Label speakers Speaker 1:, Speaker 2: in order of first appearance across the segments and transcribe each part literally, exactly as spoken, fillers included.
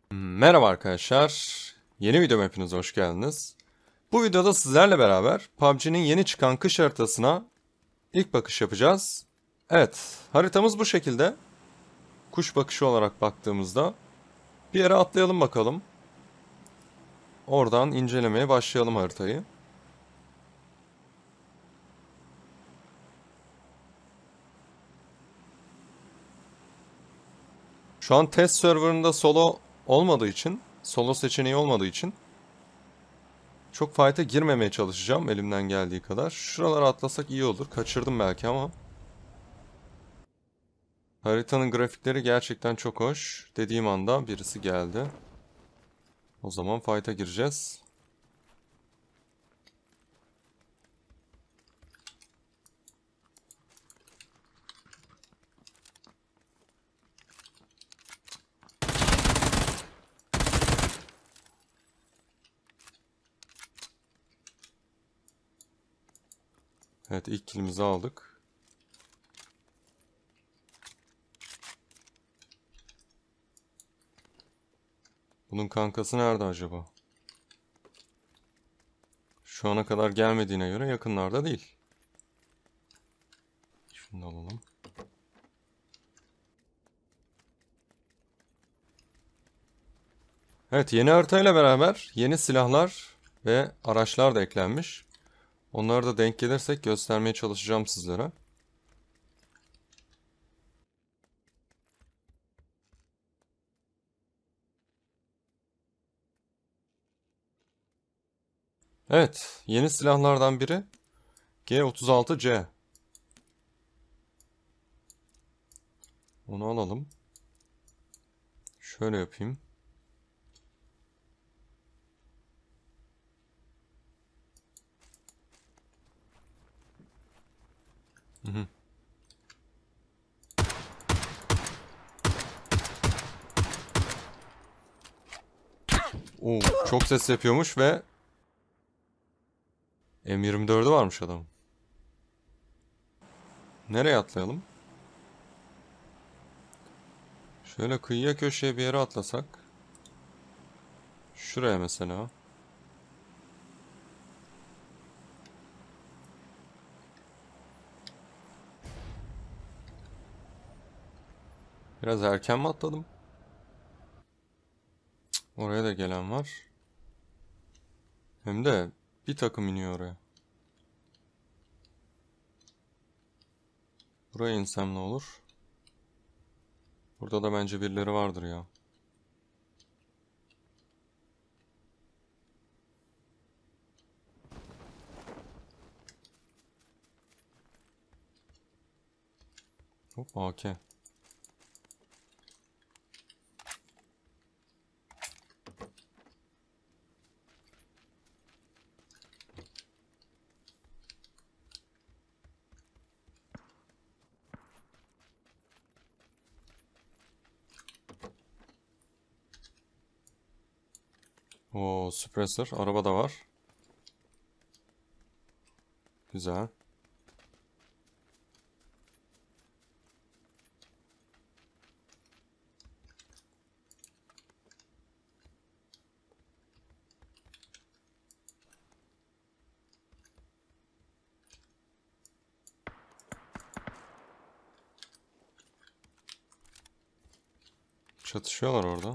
Speaker 1: Merhaba arkadaşlar. Yeni videoma hepiniz hoş geldiniz. Bu videoda sizlerle beraber P U B G'nin yeni çıkan kış haritasına ilk bakış yapacağız. Evet, haritamız bu şekilde. Kuş bakışı olarak baktığımızda bir yere atlayalım bakalım. Oradan incelemeye başlayalım haritayı. Şu an test serverında solo olmadığı için, solo seçeneği olmadığı için çok fight'a girmemeye çalışacağım elimden geldiği kadar. Şuralara atlasak iyi olur. Kaçırdım belki ama. Haritanın grafikleri gerçekten çok hoş. Dediğim anda birisi geldi. O zaman fight'a gireceğiz. Evet, ilk killimizi aldık. Bunun kankası nerede acaba? Şu ana kadar gelmediğine göre yakınlarda değil. Şunu da alalım. Evet, yeni haritayla beraber yeni silahlar ve araçlar da eklenmiş. Onları da denk gelirsek göstermeye çalışacağım sizlere. Evet, yeni silahlardan biri G otuz altı C. Onu alalım. Şöyle yapayım. Hı hı. Oo, çok ses yapıyormuş ve M yirmi dördü varmış adam. Nereye atlayalım? Şöyle kıyıya köşeye bir yere atlasak. Şuraya mesela. Biraz erken mi atladım? Cık, oraya da gelen var. Hem de bir takım iniyor oraya. Buraya insem ne olur? Burada da bence birileri vardır ya. Hop, A K. Oo, suppressor. Araba da var. Güzel. Çatışıyorlar orada.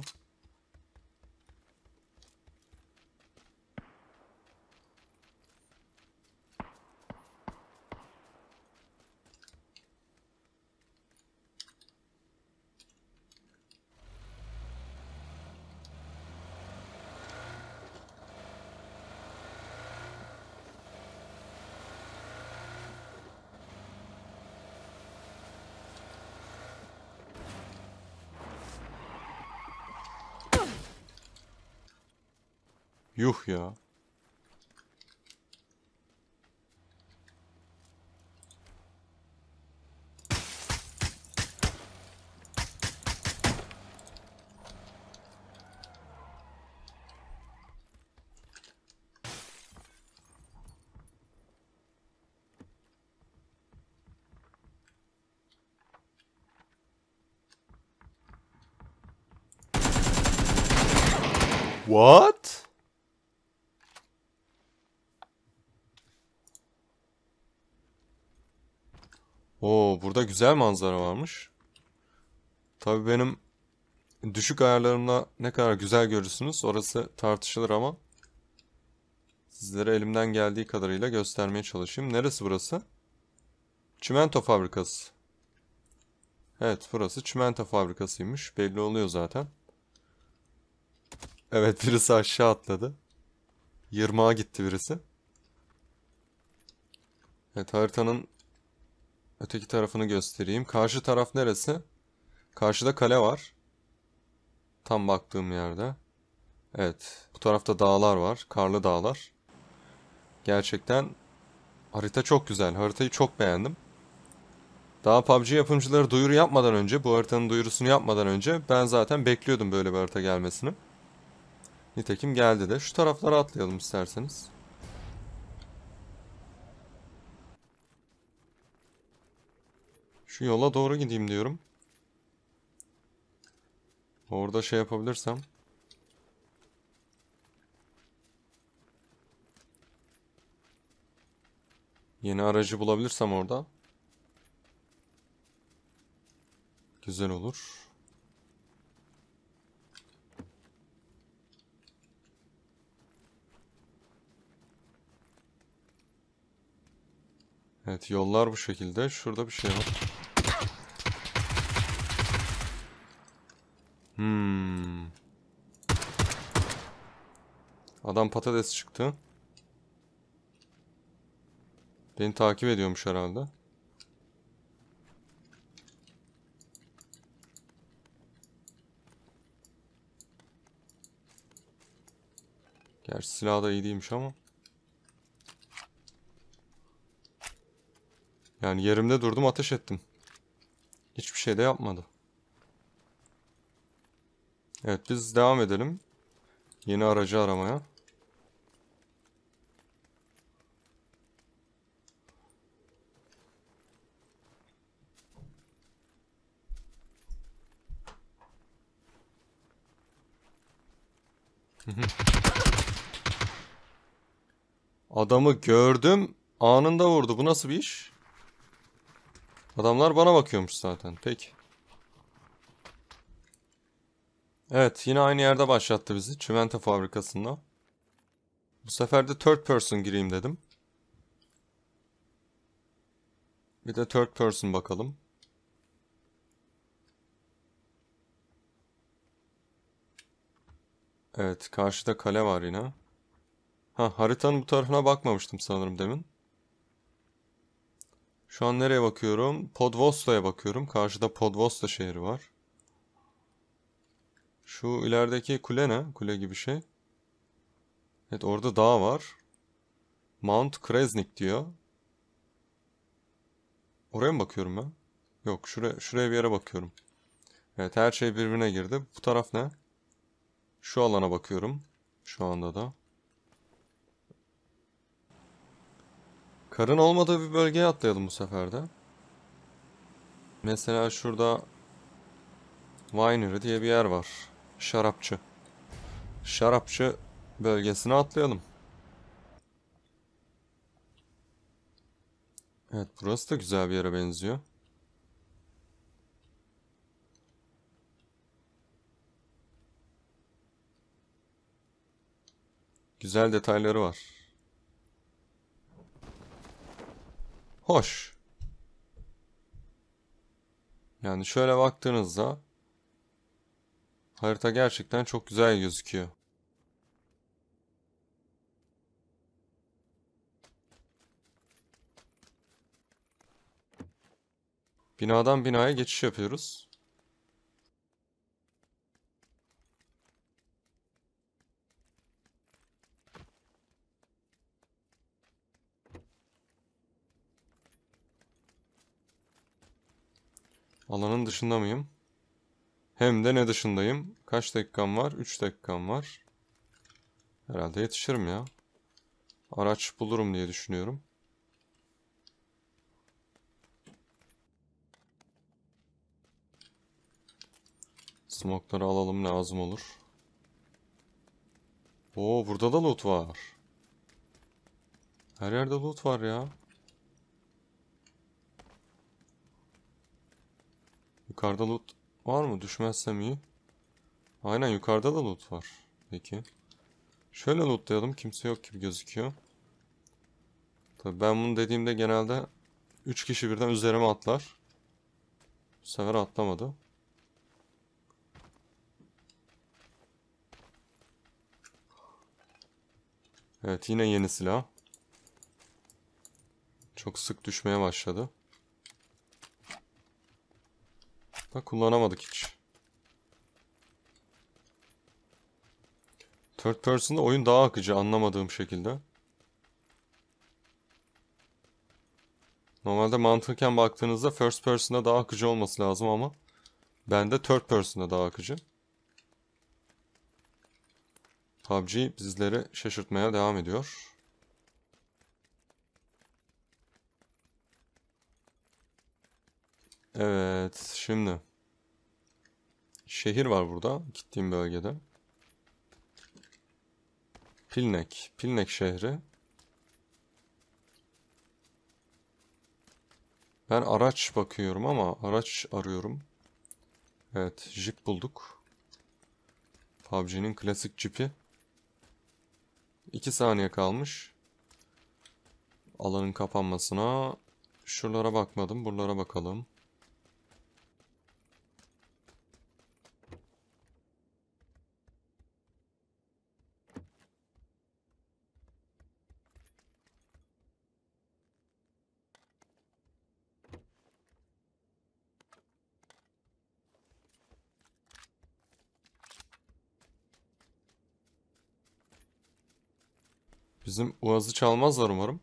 Speaker 1: Yuh ya. What? Oo, burada güzel manzara varmış. Tabii benim düşük ayarlarımla ne kadar güzel görürsünüz orası tartışılır ama sizlere elimden geldiği kadarıyla göstermeye çalışayım. Neresi burası? Çimento fabrikası. Evet, burası çimento fabrikasıymış. Belli oluyor zaten. Evet, birisi aşağı atladı. Yırmağa gitti birisi. Evet, haritanın öteki tarafını göstereyim. Karşı taraf neresi? Karşıda kale var. Tam baktığım yerde. Evet, bu tarafta dağlar var. Karlı dağlar. Gerçekten harita çok güzel. Haritayı çok beğendim. Daha P U B G yapımcıları duyuru yapmadan önce, bu haritanın duyurusunu yapmadan önce ben zaten bekliyordum böyle bir harita gelmesini. Nitekim geldi de. Şu taraflara atlayalım isterseniz. Şu yola doğru gideyim diyorum. Orada şey yapabilirsem. Yeni aracı bulabilirsem orada. Güzel olur. Evet, yollar bu şekilde. Şurada bir şey var. Hmm. Adam patates çıktı. Beni takip ediyormuş herhalde. Gerçi silah da iyi değilmiş ama. Yani yerimde durdum, ateş ettim. Hiçbir şey de yapmadı. Evet, biz devam edelim. Yeni aracı aramaya. Adamı gördüm. Anında vurdu. Bu nasıl bir iş? Adamlar bana bakıyormuş zaten. Peki. Evet, yine aynı yerde başlattı bizi. Çimento fabrikasında. Bu sefer de third person gireyim dedim. Bir de third person bakalım. Evet, karşıda kale var yine. Ha, haritanın bu tarafına bakmamıştım sanırım demin. Şu an nereye bakıyorum? Podvosta'ya bakıyorum. Karşıda Podvosta şehri var. Şu ilerideki kule ne? Kule gibi şey. Evet, orada dağ var. Mount Kresnik diyor. Oraya mı bakıyorum ben? Yok, şuraya, şuraya bir yere bakıyorum. Evet, her şey birbirine girdi. Bu taraf ne? Şu alana bakıyorum. Şu anda da. Karın olmadığı bir bölgeye atlayalım bu sefer de. Mesela şurada Winery diye bir yer var. Şarapçı. Şarapçı bölgesine atlayalım. Evet, burası da güzel bir yere benziyor. Güzel detayları var. Hoş. Yani şöyle baktığınızda harita gerçekten çok güzel gözüküyor. Binadan binaya geçiş yapıyoruz. Alanın dışında mıyım? Hem de ne dışındayım? Kaç dakikam var? üç dakikam var. Herhalde yetişirim ya. Araç bulurum diye düşünüyorum. Smokları alalım, lazım olur. Oo, burada da loot var. Her yerde loot var ya. Yukarıda loot var mı? Düşmezsem iyi. Aynen, yukarıda da loot var. Peki. Şöyle lootlayalım. Kimse yok gibi gözüküyor. Tabii ben bunu dediğimde genelde üç kişi birden üzerime atlar. Bu sefer atlamadı. Evet, yine yeni silah. Çok sık düşmeye başladı. Bak, kullanamadık hiç. Third person'da oyun daha akıcı anlamadığım şekilde. Normalde mantıken baktığınızda first person'da daha akıcı olması lazım ama bende third person'da daha akıcı. P U B G bizleri şaşırtmaya devam ediyor. Evet, şimdi şehir var burada, gittiğim bölgede. Pilnek, Pilnek şehri. Ben araç bakıyorum ama araç arıyorum. Evet, Jeep bulduk. P U B G'nin klasik Jeep'i. iki saniye kalmış alanın kapanmasına. Şuralara bakmadım, buralara bakalım. Bizim Uaz'ı çalmazlar umarım.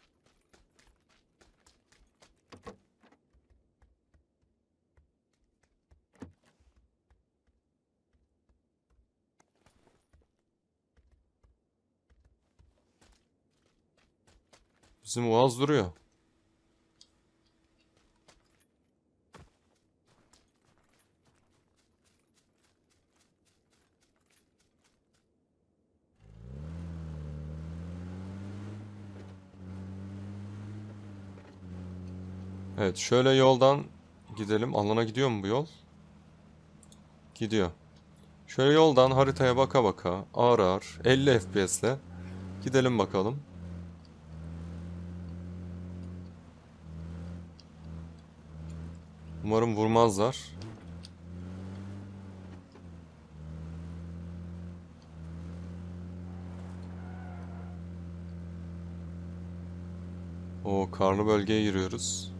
Speaker 1: Bizim Uaz duruyor. Evet, şöyle yoldan gidelim. Alana gidiyor mu bu yol? Gidiyor. Şöyle yoldan haritaya baka baka ağır ağır elli F P S'le gidelim bakalım. Umarım vurmazlar. O karlı bölgeye giriyoruz.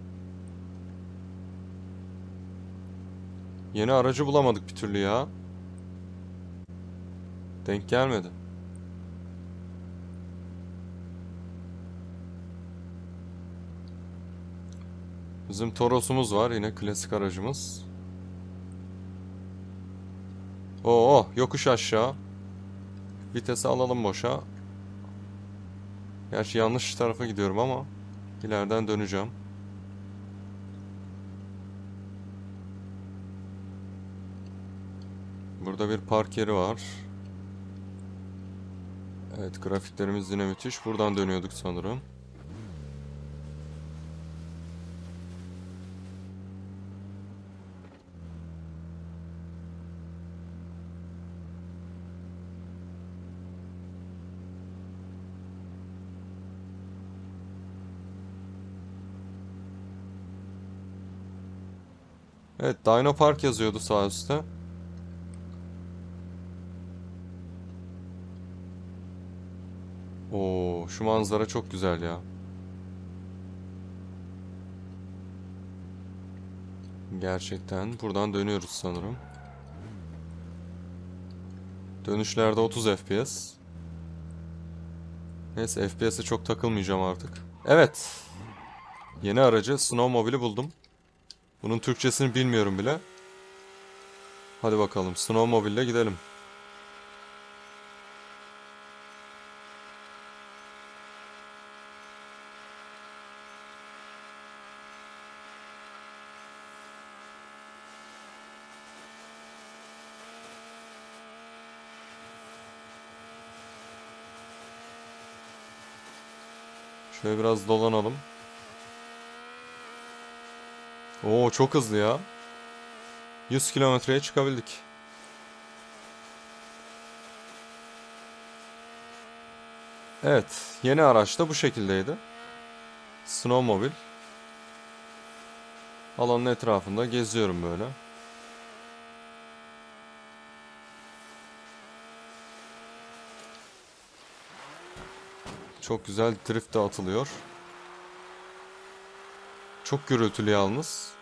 Speaker 1: Yeni aracı bulamadık bir türlü ya. Denk gelmedi. Bizim Toros'umuz var, yine klasik aracımız. Oo, yokuş aşağı. Vitesi alalım boşa. Gerçi yanlış tarafa gidiyorum ama ileriden döneceğim. Burada bir park yeri var. Evet, grafiklerimiz yine müthiş. Buradan dönüyorduk sanırım. Evet, Dino Park yazıyordu sağ üstte. Oo, şu manzara çok güzel ya. Gerçekten buradan dönüyoruz sanırım. Dönüşlerde otuz F P S. Neyse, F P S'e çok takılmayacağım artık. Evet. Yeni aracı Snowmobile'i buldum. Bunun Türkçesini bilmiyorum bile. Hadi bakalım, Snowmobile'le gidelim. Şöyle biraz dolanalım. Oo, çok hızlı ya. yüz kilometreye çıkabildik. Evet, yeni araç da bu şekildeydi. Snowmobile. Alanın etrafında geziyorum böyle. Çok güzel drift de atılıyor. Çok gürültülü yalnız.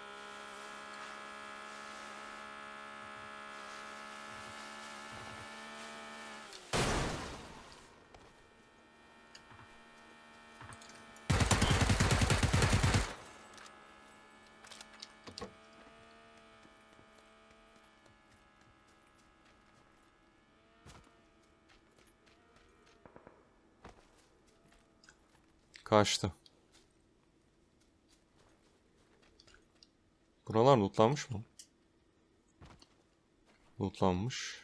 Speaker 1: Kaçtı. Buralar lootlanmış mı? Lootlanmış.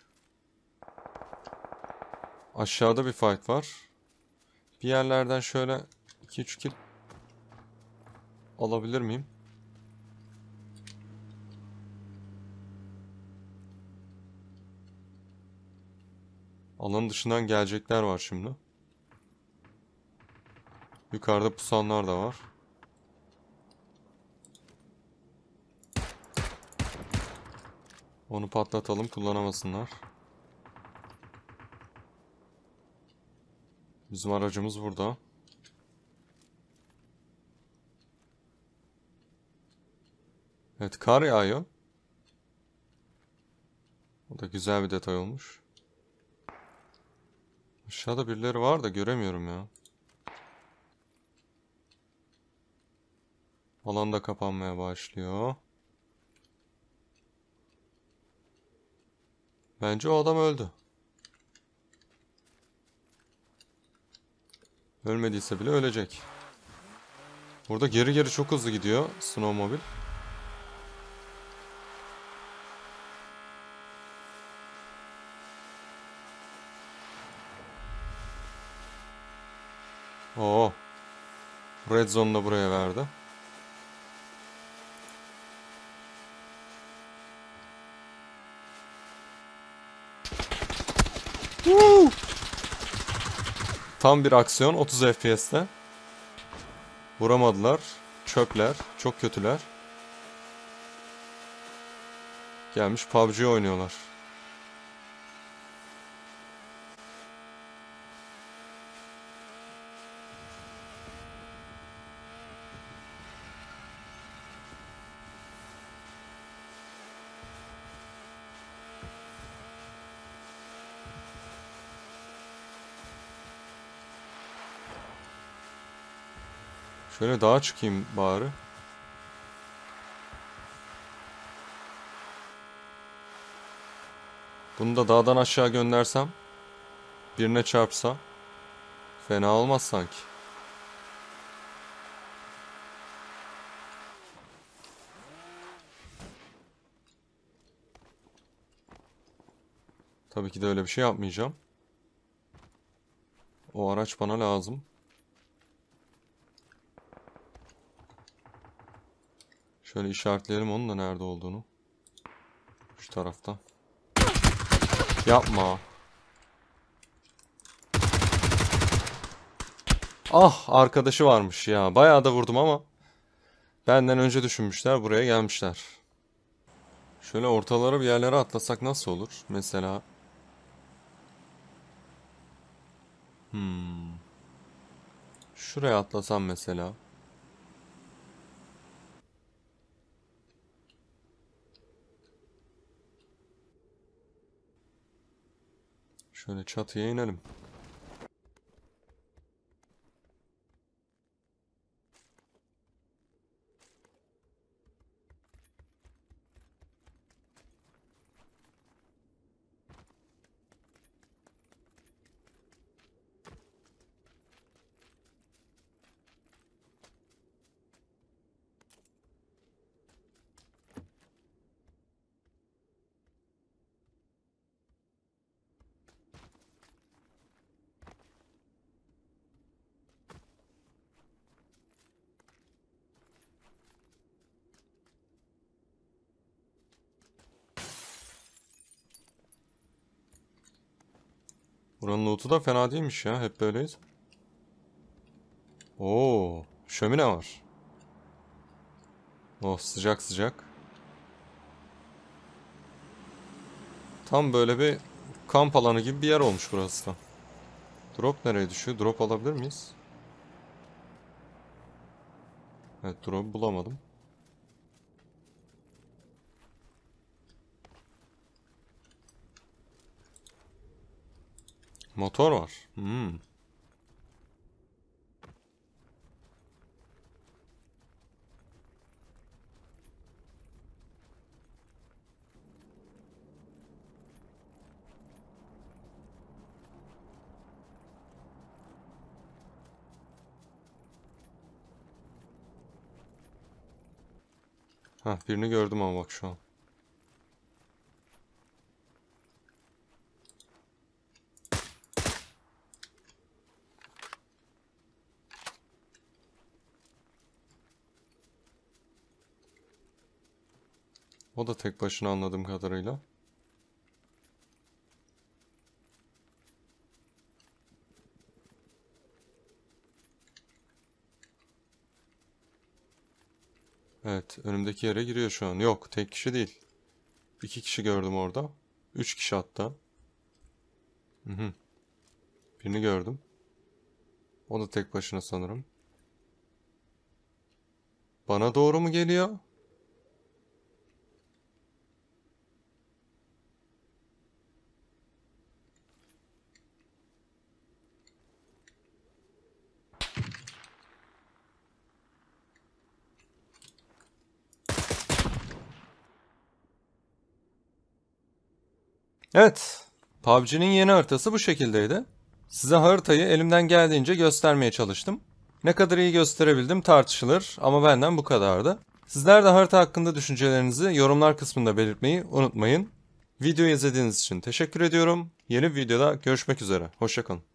Speaker 1: Aşağıda bir fight var. Bir yerlerden şöyle iki üç kill alabilir miyim? Alanın dışından gelecekler var şimdi. Yukarıda pusanlar da var. Onu patlatalım, kullanamasınlar. Bizim aracımız burada. Evet, kar yağıyor. O da güzel bir detay olmuş. Aşağıda birileri var da göremiyorum ya. Alan da kapanmaya başlıyor. Bence o adam öldü. Ölmediyse bile ölecek. Burada geri geri çok hızlı gidiyor Snowmobile. Oo. Red Zone'u da buraya verdi. Woo! Tam bir aksiyon otuz F P S'te. Vuramadılar. Çöpler. Çok kötüler. Gelmiş P U B G oynuyorlar. Şöyle dağa çıkayım bari. Bunu da dağdan aşağı göndersem, birine çarpsa fena olmaz sanki. Tabii ki de öyle bir şey yapmayacağım. O araç bana lazım. Şöyle işaretleyelim onun da nerede olduğunu. Şu tarafta. Yapma. Ah, arkadaşı varmış ya. Bayağı da vurdum ama benden önce düşünmüşler, buraya gelmişler. Şöyle ortalara bir yerlere atlasak nasıl olur? Mesela. Hmm. Şuraya atlasam mesela. Şöyle çatıya inelim. Buranın loot'u da fena değilmiş ya. Hep böyleyiz. Oo, şömine var. Oh, sıcak sıcak. Tam böyle bir kamp alanı gibi bir yer olmuş burası da. Drop nereye düşüyor? Drop alabilir miyiz? Evet, drop bulamadım. Motor var. Hmm. Ha, birini gördüm ama bak şu an. O da tek başına anladığım kadarıyla. Evet, önümdeki yere giriyor şu an. Yok, tek kişi değil. İki kişi gördüm orada. Üç kişi hatta. Hı hı. Birini gördüm. O da tek başına sanırım. Bana doğru mu geliyor? Evet. P U B G'nin yeni haritası bu şekildeydi. Size haritayı elimden geldiğince göstermeye çalıştım. Ne kadar iyi gösterebildim tartışılır ama benden bu kadardı. Sizler de harita hakkında düşüncelerinizi yorumlar kısmında belirtmeyi unutmayın. Videoyu izlediğiniz için teşekkür ediyorum. Yeni bir videoda görüşmek üzere. Hoşça kalın.